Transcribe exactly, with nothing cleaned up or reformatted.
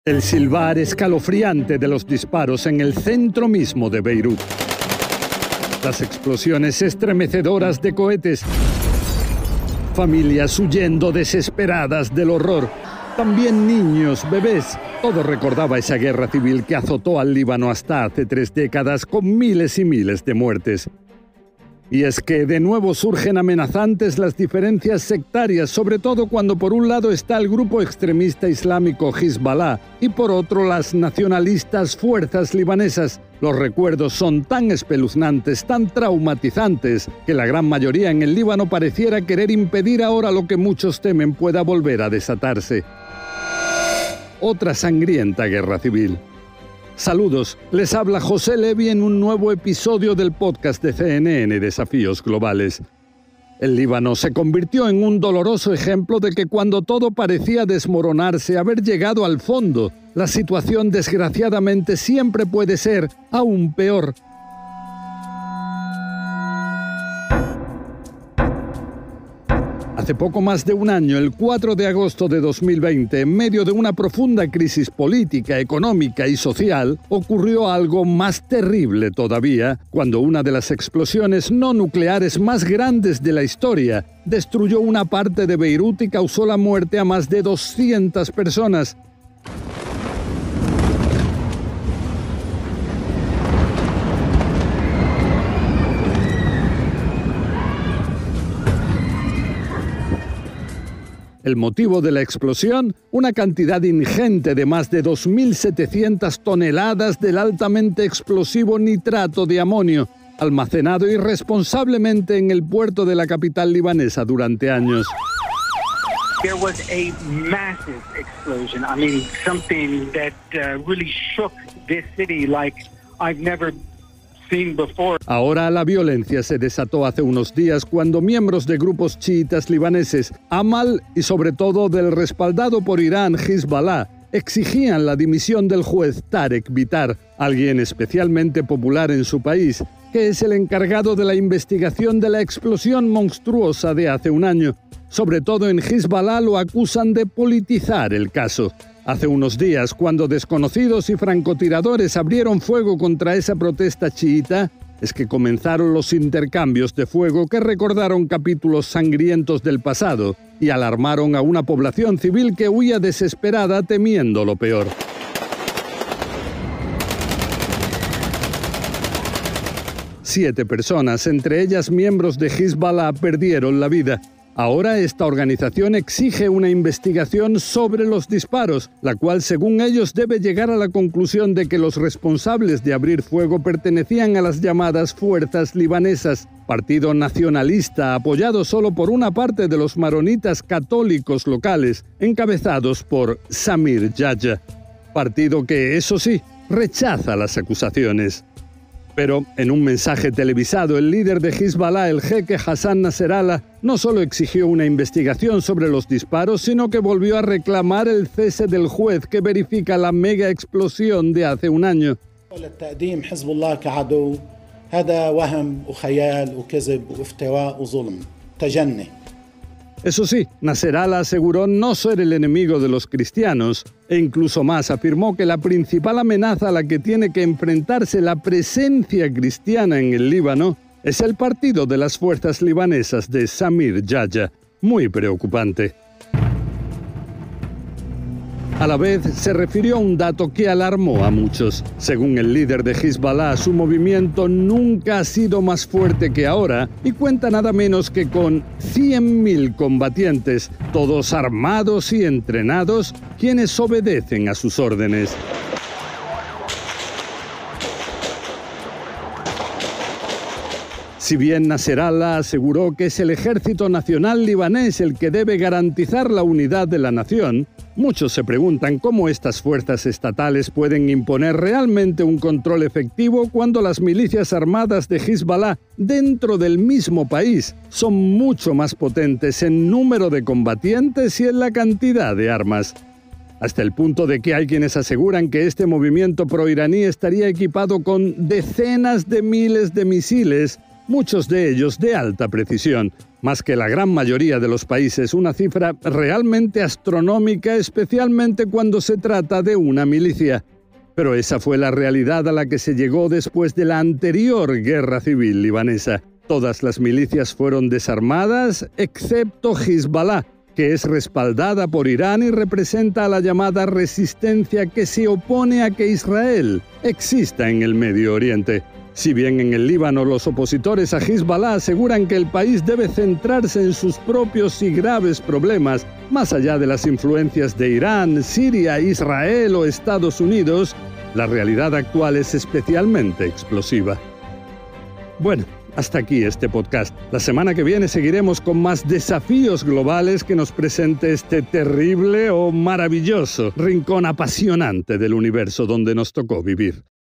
El silbar escalofriante de los disparos en el centro mismo de Beirut. Las explosiones estremecedoras de cohetes. Familias huyendo desesperadas del horror. También niños, bebés. Todo recordaba esa guerra civil que azotó al Líbano hasta hace tres décadas con miles y miles de muertes. Y es que de nuevo surgen amenazantes las diferencias sectarias, sobre todo cuando por un lado está el grupo extremista islámico Hezbollah y por otro las nacionalistas fuerzas libanesas. Los recuerdos son tan espeluznantes, tan traumatizantes, que la gran mayoría en el Líbano pareciera querer impedir ahora lo que muchos temen pueda volver a desatarse. Otra sangrienta guerra civil. Saludos, les habla José Levi en un nuevo episodio del podcast de C N N Desafíos Globales. El Líbano se convirtió en un doloroso ejemplo de que cuando todo parecía desmoronarse, haber llegado al fondo, la situación desgraciadamente siempre puede ser aún peor. Hace poco más de un año, el cuatro de agosto de dos mil veinte, en medio de una profunda crisis política, económica y social, ocurrió algo más terrible todavía, cuando una de las explosiones no nucleares más grandes de la historia destruyó una parte de Beirut y causó la muerte a más de doscientas personas. El motivo de la explosión, una cantidad ingente de más de dos mil setecientas toneladas del altamente explosivo nitrato de amonio, almacenado irresponsablemente en el puerto de la capital libanesa durante años. There was a massive explosion. I mean, something that uh, really shook this city like I've never seen before. Ahora la violencia se desató hace unos días cuando miembros de grupos chiitas libaneses, Amal y sobre todo del respaldado por Irán Hezbollah, exigían la dimisión del juez Tarek Bitar, alguien especialmente popular en su país, que es el encargado de la investigación de la explosión monstruosa de hace un año. Sobre todo en Hezbollah lo acusan de politizar el caso. Hace unos días, cuando desconocidos y francotiradores abrieron fuego contra esa protesta chiita, es que comenzaron los intercambios de fuego que recordaron capítulos sangrientos del pasado y alarmaron a una población civil que huía desesperada temiendo lo peor. Siete personas, entre ellas miembros de Hezbollah, perdieron la vida. Ahora esta organización exige una investigación sobre los disparos, la cual según ellos debe llegar a la conclusión de que los responsables de abrir fuego pertenecían a las llamadas fuerzas libanesas, partido nacionalista apoyado solo por una parte de los maronitas católicos locales, encabezados por Samir Yahya, partido que, eso sí, rechaza las acusaciones. Pero, en un mensaje televisado, el líder de Hezbollah, el jeque Hassan Nasrallah, no solo exigió una investigación sobre los disparos, sino que volvió a reclamar el cese del juez que verifica la mega explosión de hace un año. Eso sí, Nasrallah aseguró no ser el enemigo de los cristianos e incluso más afirmó que la principal amenaza a la que tiene que enfrentarse la presencia cristiana en el Líbano es el partido de las fuerzas libanesas de Samir Yahya. Muy preocupante. A la vez, se refirió a un dato que alarmó a muchos. Según el líder de Hezbollah, su movimiento nunca ha sido más fuerte que ahora y cuenta nada menos que con cien mil combatientes, todos armados y entrenados, quienes obedecen a sus órdenes. Si bien Nasrallah aseguró que es el Ejército Nacional Libanés el que debe garantizar la unidad de la nación, muchos se preguntan cómo estas fuerzas estatales pueden imponer realmente un control efectivo cuando las milicias armadas de Hezbollah dentro del mismo país son mucho más potentes en número de combatientes y en la cantidad de armas. Hasta el punto de que hay quienes aseguran que este movimiento proiraní estaría equipado con decenas de miles de misiles, muchos de ellos de alta precisión, más que la gran mayoría de los países, una cifra realmente astronómica, especialmente cuando se trata de una milicia. Pero esa fue la realidad a la que se llegó después de la anterior guerra civil libanesa. Todas las milicias fueron desarmadas, excepto Hezbollah, que es respaldada por Irán y representa a la llamada resistencia que se opone a que Israel exista en el Medio Oriente. Si bien en el Líbano los opositores a Hezbollah aseguran que el país debe centrarse en sus propios y graves problemas, más allá de las influencias de Irán, Siria, Israel o Estados Unidos, la realidad actual es especialmente explosiva. Bueno, hasta aquí este podcast. La semana que viene seguiremos con más desafíos globales que nos presente este terrible o maravilloso rincón apasionante del universo donde nos tocó vivir.